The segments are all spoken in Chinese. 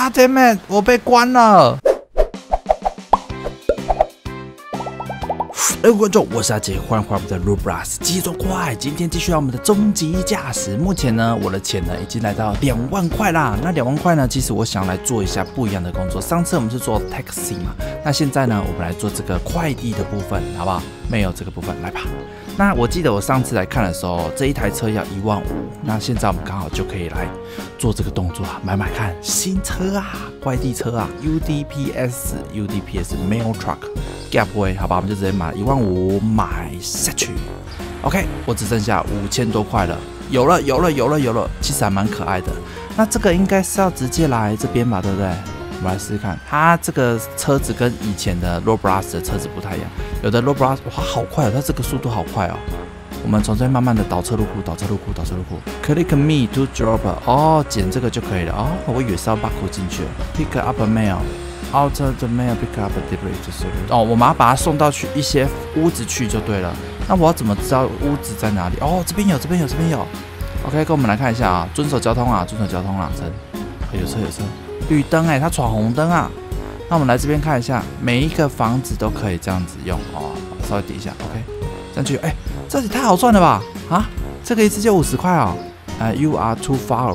God damn it！ 我被关了。观众，我是阿杰，欢迎回来我们的 Roblox 机装快。今天继续到我们的终极驾驶。目前呢，我的钱呢已经来到2万块啦。那2万块呢，其实我想来做一下不一样的工作。上次我们是做 taxi 嘛，那现在呢，我们来做这个快递的部分，好不好？没有这个部分，来吧。那我记得我上次来看的时候，这一台车要1万5，那现在我们刚好就可以来做这个动作啊，买看新车啊，快递车啊 ，UDPS Mail Truck。Gapway， 好吧，我们就直接买1万5买下去。OK， 我只剩下5000多块了，有了，其实还蛮可爱的。那这个应该是要直接来这边吧，对不对？我们来试试看，它这个车子跟以前的 Roblox 的车子不太一样，有的 Roblox 哇好快哦，它这个速度好快哦。我们从这边慢慢的导车入库。Click me to drop， 哦，剪这个就可以了哦。我以为是要把库进去了。Pick up a mail。Out the mail, pick up a delivery 就是哦，我们要把它送到去一些屋子去就对了。那我要怎么知道屋子在哪里？哦，这边有。OK， 跟我们来看一下啊，遵守交通啊，真、有车，绿灯它闯红灯啊。那我们来这边看一下，每一个房子都可以这样子用哦，稍微抵一下 ，OK， 这样去，这里太好赚了吧？啊，这个一次就50块哦。You are too far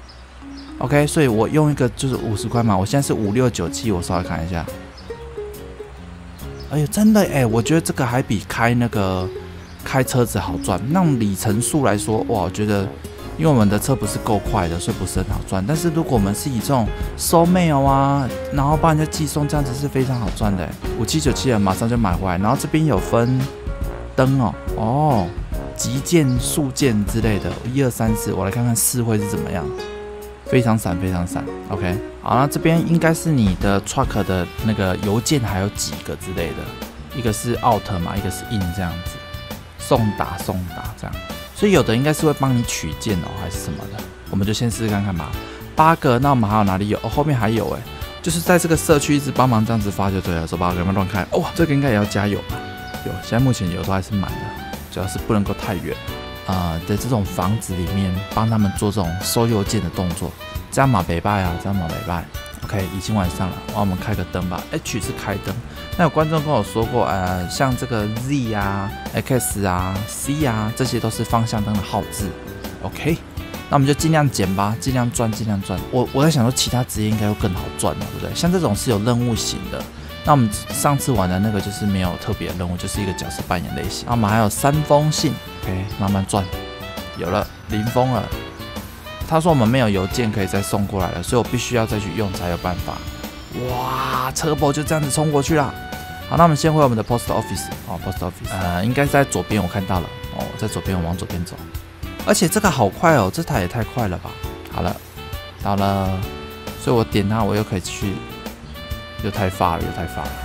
away。OK， 所以我用一个就是50块嘛，我现在是5697，我稍微看一下。哎呦，真的我觉得这个还比开车子好赚。那种里程数来说，哇，我觉得因为我们的车不是够快的，所以不是很好赚。但是如果我们是以这种收 mail 啊，然后帮人家寄送，这样子是非常好赚的。5797马上就买回来，然后这边有分灯哦，急件、速件之类的，1、2、3、4，我来看看4会是怎么样。非常闪 ，OK， 好，那这边应该是你的 truck 的那个邮件还有几个之类的，一个是 out 嘛，一个是 in 这样子，送达这样，所以有的应该是会帮你取件还是什么的，我们就先试试看吧。8个，那我们还有哪里有？后面还有就是在这个社区一直帮忙这样子发就对了，手把给它乱开。这个应该也要加油吧？有，现在目前油都还是满的，主要是不能够太远。的这种房子里面帮他们做这种收邮件的动作，这样嘛没败啊，OK， 已经晚上了，我们开个灯吧。H 是开灯。那有观众跟我说过，像这个 Z 啊、X 啊、C 啊，这些都是方向灯的号字。OK， 那我们就尽量减吧，尽量赚。我在想说，其他职业应该会更好赚对不对？像这种是有任务型的。那我们上次玩的那个就是没有特别的任务，就是一个角色扮演类型。那我们还有3封信 ，OK， 慢慢赚，有了0封了。他说我们没有邮件可以再送过来了，所以我必须要再去用才有办法。哇，车博就这样子冲过去了。好，那我们先回我们的 post office。post office，应该在左边，我看到了。在左边，我往左边走。而且这个好快哦，这台也太快了吧。好了，到了，所以我点它，我又可以去。又太发了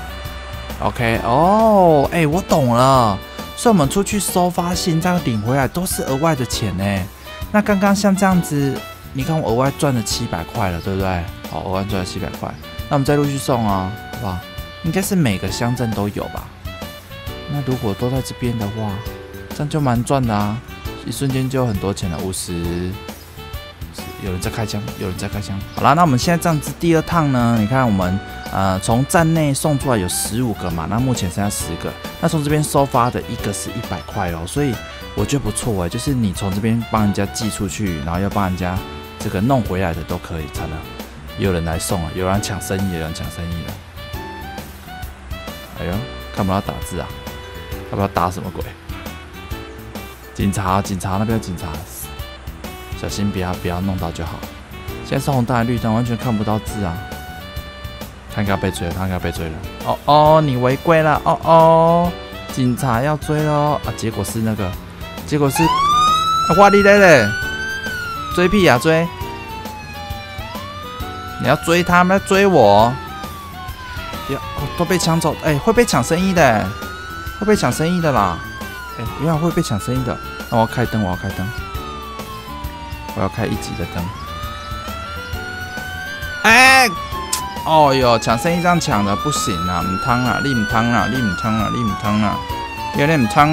，OK， 我懂了，所以我们出去收发信，这样领回来都是额外的钱呢。那刚刚像这样子，你看我额外赚了700块了，对不对？好，额外赚了700块，那我们再陆续送啊，好不好？应该是每个乡镇都有吧？那如果都在这边的话，这样就蛮赚的啊，一瞬间就有很多钱了，50。有人在开枪。好啦，那我们现在这样子第2趟呢？你看我们从站内送出来有15个嘛，那目前剩下10个。那从这边收发的一个是100块哦，所以我觉得不错就是你从这边帮人家寄出去，然后又帮人家这个弄回来的都可以，惨了，有人来送了，有人抢生意了。哎呦，看不到打字啊，要不要打什么鬼？警察那边有警察。小心不要弄到就好。现在是红灯还是绿灯，完全看不到字啊！他应该要被追了，你违规了，警察要追咯结果是哇你嘞，追屁追！你要追他们，要追我！都被抢走，会被抢生意的，啦！原来会被抢生意的，那我要开灯，我要开1级的灯。抢生意这样抢的不行啊，唔通啊，你唔通啊，有点唔通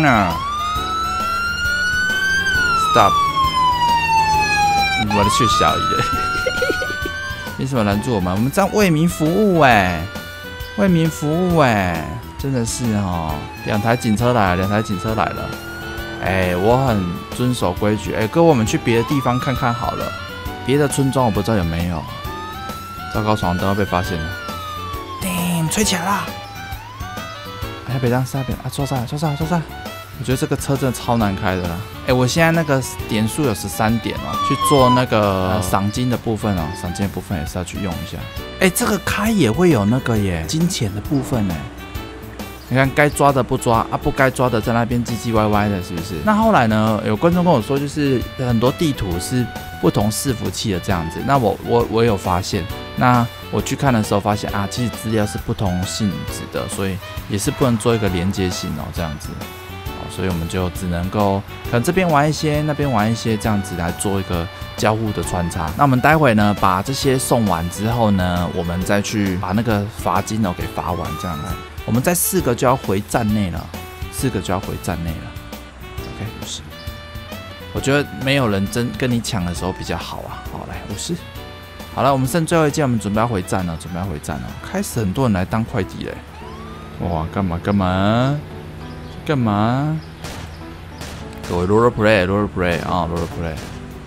啊。Stop， 我的去小姨的。 凭什么拦住我们？我们这样为民服务为民服务真的是哦，2台警车来了，2台警车来了。我很遵守规矩。各位，我们去别的地方看看好了。别的村庄我不知道有没有。糟糕，闯红灯要被发现了。叮，吹起来啦！哎，别让下边啊，抓上！我觉得这个车真的超难开的啦。我现在那个点数有13点哦，去做那个赏金的部分哦，赏金的部分也是要去用一下。这个开也会有那个耶，金钱的部分耶。你看，该抓的不抓啊，不该抓的在那边唧唧歪歪的，是不是？那后来呢，有观众跟我说，就是很多地图是不同伺服器的这样子。那我有发现，那我去看的时候发现啊，其实资料是不同性质的，所以也是不能做一个连接性哦，这样子。所以我们就只能够可能这边玩一些，那边玩一些，这样子来做一个交互的穿插。那我们待会呢，把这些送完之后呢，我们再去把那个罚金给罚完，这样来。我们在4个就要回站内了，4个就要回站内了。OK， 50。我觉得没有人真跟你抢的时候比较好啊。好，来50。好了，我们剩最后一件，我们准备要回站了，开始很多人来当快递嘞。哇，干嘛？各位 roller play 啊 ，roller play。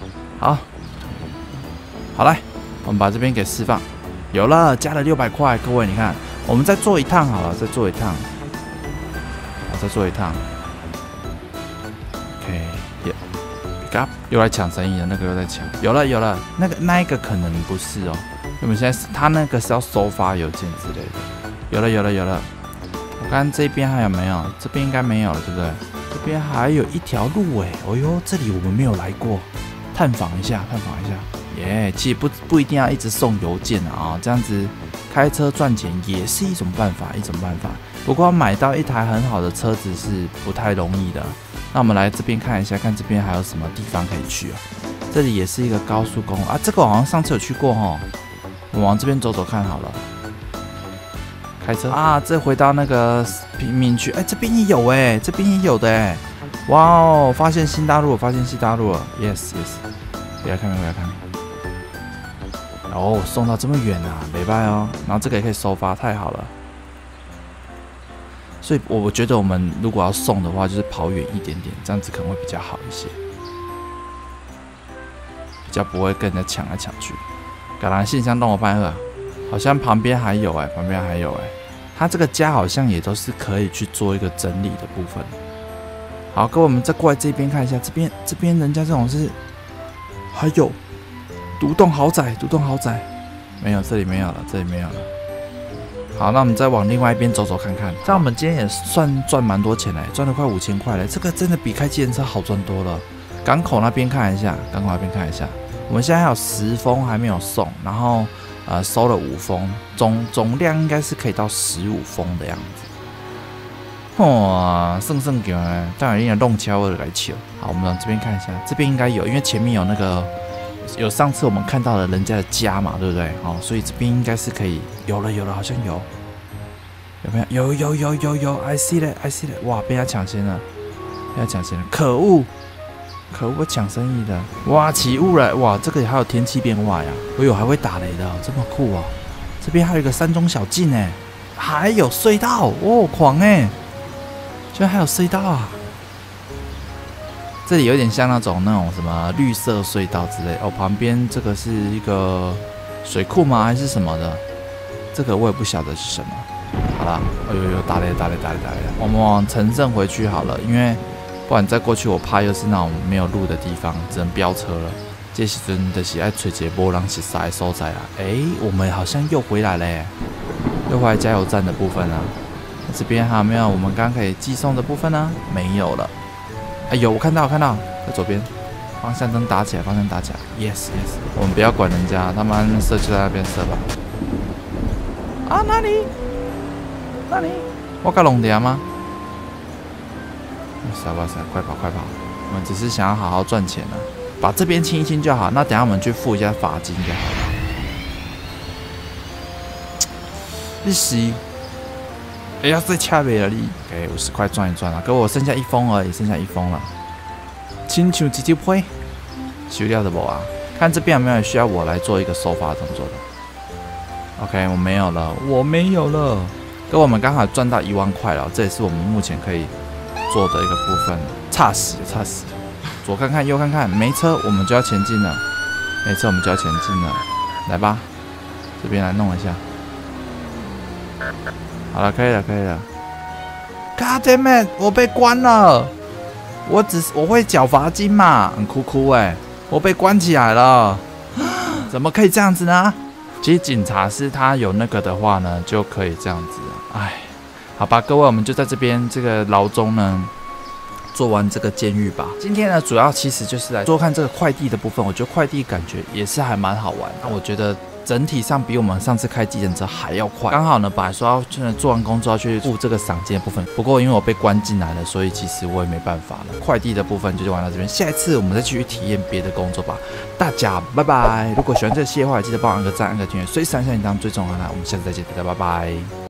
好来，我们把这边给释放。有了，加了600块，各位你看。我们再做一趟好了，再做一趟。OK， 又来抢生意了，那个又在抢。有了，那一个可能不是哦，我们现在他那个是要收发邮件之类的。有了。我看这边还有没有？这边应该没有了，对不对？这边还有一条路这里我们没有来过，探访一下。其实不一定要一直送邮件啊，这样子开车赚钱也是一种办法。不过买到一台很好的车子是不太容易的。那我们来这边看一下，看这边还有什么地方可以去啊？这里也是一个高速公路啊，这个我好像上次有去过哦。我们往这边走走看好了。开车啊，这回到那个平民区，这边也有的哇哦，发现新大陆了，yes， 不要看。送到这么远啊，没办哦。然后这个也可以收发，太好了。所以我觉得我们如果要送的话，就是跑远一点点，这样子可能会比较好一些，比较不会跟人家抢来抢去。橄榄信箱让我办二，好像旁边还有它这个家好像也都是可以去做一个整理的部分。好，各位我们再过来这边看一下，这边人家这种是还有独栋豪宅，没有，这里没有了。好，那我们再往另外一边走走看看。这样我们今天也算赚蛮多钱嘞，赚了快5000块嘞，这个真的比开计程车好赚多了。港口那边看一下，我们现在还有10封还没有送，然后收了5封，总量应该是可以到15封的样子。哇，胜球哎，当然应该弄巧我来球。好，我们往这边看一下，这边应该有，因为前面有那个有上次我们看到了人家的家嘛，对不对？所以这边应该是可以有了，好像有没有？有 ，I see it， 哇，被他抢先了，可恶，抢生意的，哇，起雾了，哇，这个还有天气变化呀，还会打雷的，这么酷哦！这边还有一个山中小径哎，还有隧道哦，狂哎！居然还有隧道啊！这里有点像那种什么绿色隧道之类哦。旁边这个是一个水库吗？还是什么的？这个我也不晓得是什么。好啦，打雷！我们往城镇回去好了，因为不然再过去我怕又是那种没有路的地方，只能飙车了。这时阵就是爱找一个没人熟悉的所在啦。我们好像又回来了耶，又回来加油站的部分啊。这边还有没有我们刚刚可以寄送的部分呢？没有了。有，我看到，在左边，方向灯打起来，yes， 我们不要管人家，他们射就在那边射吧。啊，哪里？我搞弄掉吗？哇塞，快跑！我们只是想要好好赚钱啊，把这边清一清就好。那等一下我们去付一下罚金就好了。你是？要再掐没了你，OK， 50块赚一赚了。可我剩下1封而已，了。亲像直接配，收掉的不啊？看这边有没有需要我来做一个收发动作的？ OK， 我没有了，我没有了。各位，我们刚好赚到1万块了，这也是我们目前可以做的一个部分。差死，差死！左看看，右看看，没车，我们就要前进了。没车，我们就要前进了。来吧，这边来弄一下。好了，可以了，可以了。God damn it！ 我被关了。我会缴罚金嘛，很哭哎、我被关起来了。怎么可以这样子呢？其实警察是他有那个的话呢，就可以这样子。哎，好吧，各位，我们就在这边这个牢中呢，做完这个监狱吧。今天呢，主要其实就是来做看这个快递的部分。我觉得快递感觉也是还蛮好玩。那我觉得整体上比我们上次开计程车还要快。刚好呢，本来说要做完工作要去付这个赏金的部分，不过因为我被关进来了，所以其实我也没办法了。快递的部分就玩到这边，下一次我们再去体验别的工作吧。大家拜拜！如果喜欢这个系列的话，记得帮我按个赞、按个订阅，随时按下铃铛，最重要的，我们下次再见，大家拜拜。